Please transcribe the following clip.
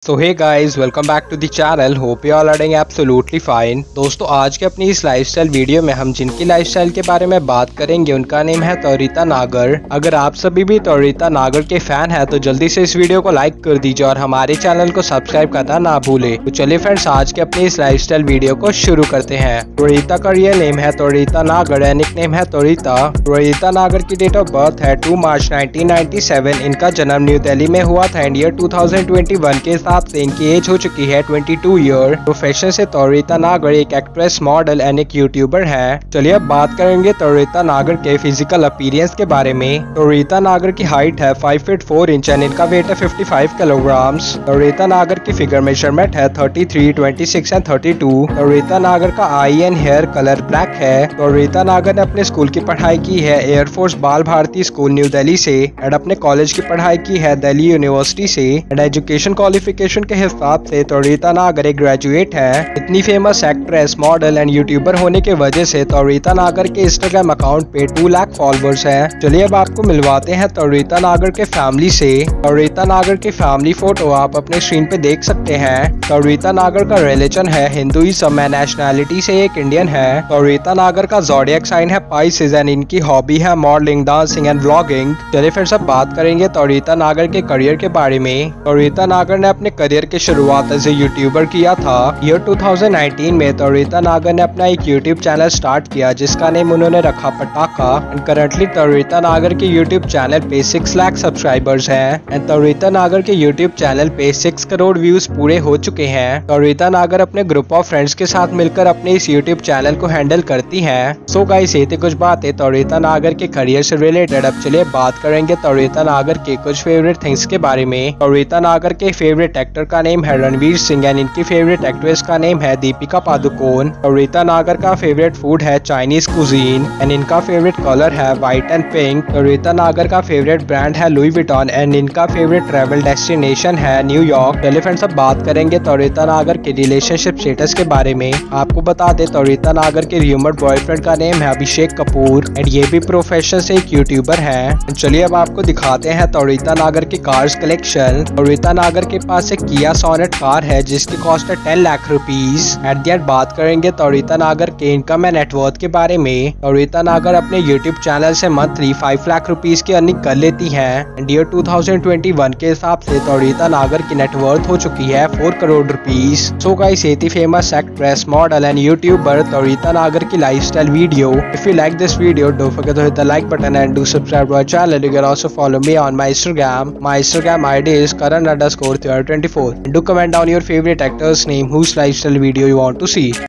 So hey guys, welcome back to the channel. Hope you all are doing absolutely fine. दोस्तों आज के अपनी इस लाइफस्टाइल वीडियो में हम जिनकी लाइफस्टाइल के बारे में बात करेंगे उनका नेम है तौरीता नागर। अगर आप सभी भी तौरीता नागर के फैन हैं तो जल्दी से इस वीडियो को लाइक कर दीजिए और हमारे चैनल को सब्सक्राइब करना ना भूले। तो चलिए फ्रेंड्स आज के अपनी इस लाइफस्टाइल वीडियो को शुरू करते हैं। तौरीता का रियल नेम है तौरीता नागर एंड निकनेम है तौरीता। तौरीता नागर की डेट ऑफ बर्थ है 2 मार्च 1997। इनका जन्म न्यू दिल्ली में हुआ था एंड ईयर 2021 के हिसाब से इनकी एज हो चुकी है 22 ईयर। प्रोफेशन से तौरीता नागर एक एक्ट्रेस, मॉडल एंड एक यूट्यूबर है। चलिए अब बात करेंगे तौरीता नागर के फिजिकल अपीयरेंस के बारे में। तौरीता नागर की हाइट है 5 फीट 4 इंच एंड इनका वेट है 55 किलोग्राम्स। तौरीता नागर की फिगर मेजरमेंट है 33, 26 एंड 32। तौरीता नागर का eye and hair colour black है। तौरीता नागर ने अपने स्कूल की पढ़ाई की है एयरफोर्स बाल भारती स्कूल न्यू दिल्ली से एंड अपने कॉलेज की पढ़ाई की है दिल्ली यूनिवर्सिटी से एंड एजुकेशन क्वालिफिकेशन के हिसाब से तौरीता नागर एक ग्रेजुएट है। इतनी famous actress, model and YouTuber होने की वजह से तौरीता नागर के इंस्टाग्राम अकाउंट पे 2 लाख फॉलोअर्स हैं। चलिए अब आपको मिलवाते हैं तौरीता नागर के फैमिली से। तौरीता नागर की फैमिली फोटो आप अपने स्क्रीन पे देख सकते हैं। तौरीता नागर का रिलीजन है हिंदुइज्म एंड नेशनैलिटी से एक इंडियन है। तौरीता नागर का ज़ोडिएक साइन है पाइसेस एंड इनकी हॉबी है मॉडलिंग, डांसिंग एंड व्लॉगिंग। चलिए फिर सब बात करेंगे तौरीता नागर के करियर के बारे में। तौरीता नागर ने अपने करियर की शुरुआत एज ए यूट्यूबर किया था। ईयर 2019 में तौरीता नागर ने अपना एक यूट्यूब चैनल स्टार्ट किया जिसका नेम उन्होंने रखा पटाखा एंड करंटली तौरीता नागर के यूट्यूब चैनल पे 6 लाख सब्सक्राइबर्स हैं एंड तौरीता नागर के यूट्यूब चैनल पे 6 करोड़ व्यूज पूरे हो चुके हैं। तौरीता नागर अपने ग्रुप ऑफ फ्रेंड्स के साथ मिलकर अपने इस यूट्यूब चैनल को हैंडल करती हैं। सो गाइस ये थी कुछ बातें तौरीता नागर के करियर से रिलेटेड। अब चलिए बात करेंगे तौरीता नागर के कुछ फेवरेट थिंग्स के बारे में। तौरीता नागर के फेवरेट एक्टर का नेम है रणवीर सिंह एंड इनकी फेवरेट एक्ट्रेस का नेम है दीपिका पादुकोण। तौरीता नागर का फेवरेट फूड है चाइनीज कुजीन एंड इनका फेवरेट कलर है white and pink. Taurita Nagar का फेवरेट ब्रांड है लुई विटॉन एंड इनका फेवरेट ट्रैवल डेस्टिनेशन है न्यूयॉर्क। चलिए फ्रेंड्स अब बात करेंगे तौरीता नागर के रिलेशनशिप स्टेटस के बारे में। आपको बता दे तौरीता नागर के र्यूमर्ड बॉयफ्रेंड का नेम है अभिषेक कपूर एंड ये भी प्रोफेशन से एक यूट्यूबर है। चलिए अब आपको दिखाते हैं तौरीता नागर की कार्स कलेक्शन। तौरीता नागर के पास एक किया सोनेट कार है जिसकी कॉस्ट है 10 lakh rupees. At the end बात करेंगे तौरीता नागर के इनकम एंड नेटवर्थ के बारे में। तौरीता नागर अपने यूट्यूब चैनल से मंथली 5 लाख रुपीज की अर्निंग कर लेती हैं एंड ईयर 2021 के हिसाब से तौरीता नागर की नेटवर्थ हो चुकी है 4 करोड़ रुपीज। सो गाइस ये थी famous actress, model and YouTuber Taurita Nagar की lifestyle video. If you like this video don't forget to hit the like button and do subscribe to our channel. You can also follow me on my Instagram. My Instagram ID is karan_24. Do comment down your favorite actor's name whose lifestyle video you want to see.